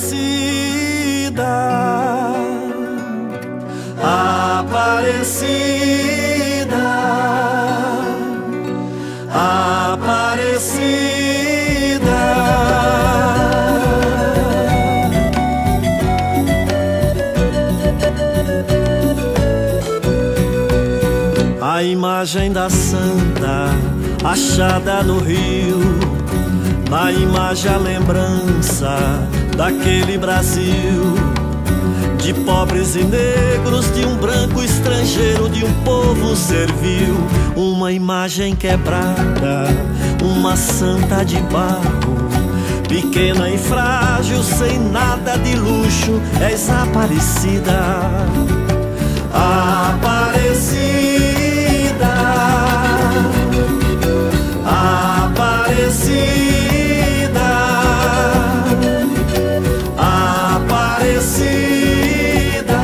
Aparecida, Aparecida. A imagem da santa achada no rio, na imagem a lembrança daquele Brasil, de pobres e negros, de um branco estrangeiro, de um povo servil. Uma imagem quebrada, uma santa de barro, pequena e frágil, sem nada de luxo, és Aparecida. Aparecida, Aparecida, Aparecida,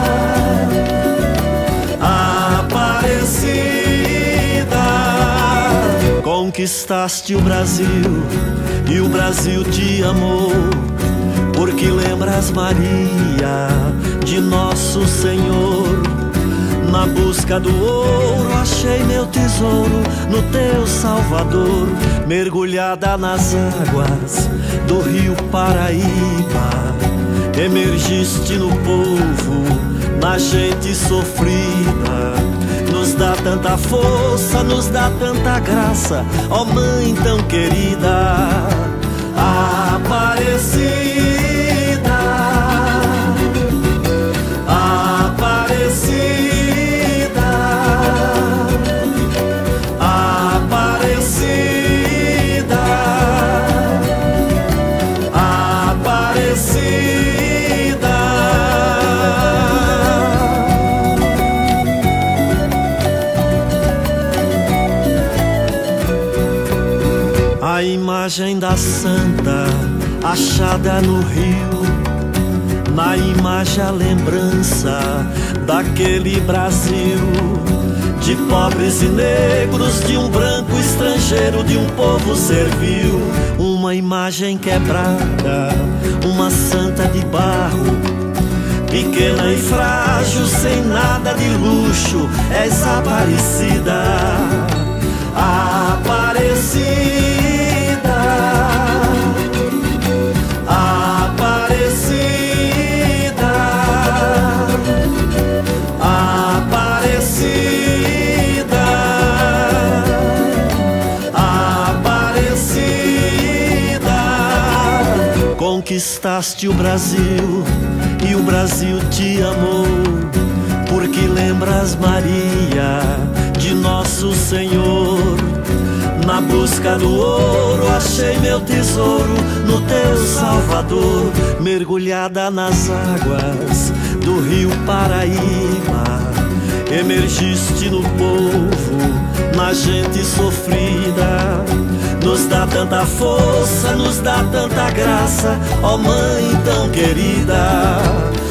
Aparecida. Conquistaste o Brasil e o Brasil te amou, porque lembras Maria de Nosso Senhor. Na busca do ouro achei meu tesouro no teu Salvador, mergulhada nas águas do rio Paraíba. Emergiste no povo, na gente sofrida. Nos dá tanta força, nos dá tanta graça, ó Mãe tão querida. Aparecida, Aparecida, Aparecida, Aparecida. A imagem da santa achada no rio, na imagem a lembrança daquele Brasil, de pobres e negros, de um branco estrangeiro, de um povo servil. Uma imagem quebrada, uma santa de barro, pequena e frágil, sem nada de luxo, és Aparecida. Aparecida, Aparecida, Aparecida, Aparecida. Conquistaste o Brasil e o Brasil te amou, porque lembras Maria de Nosso Senhor. Na busca do ouro achei meu tesouro no teu Salvador, mergulhada nas águas do rio Paraíba. Emergiste no povo, na gente sofrida. Nos dá tanta força, nos dá tanta graça, ó Mãe tão querida.